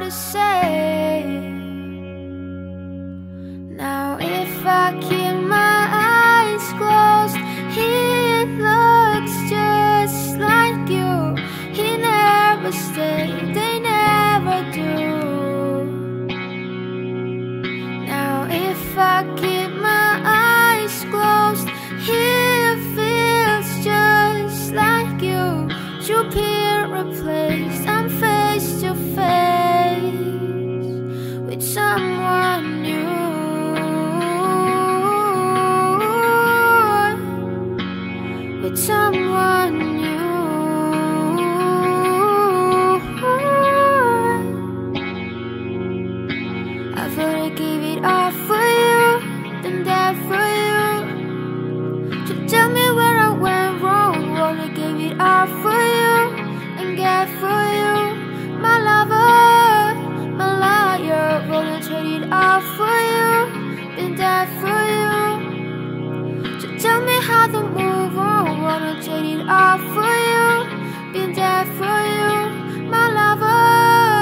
to say. Now if I keep my eyes closed, he looks just like you. He never stayed, they never do. Now if I keep my eyes closed, he feels just like you. You appear replaced, I'm face to face with someone new. With someone new. I've already gave it all for you, done that for you. So tell me where I went wrong. Already gave it all for you and get for you. My lover, my liar, already traded all for you, done that for you. So tell me how to move on. Wanna trade it all for you, been there for you, my lover.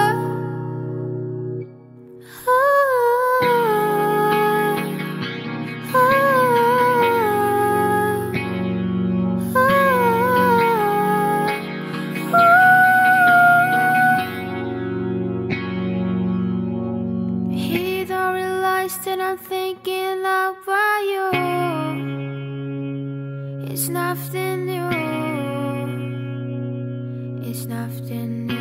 He don't realize that I'm thinking about you. It's nothing new. It's nothing new.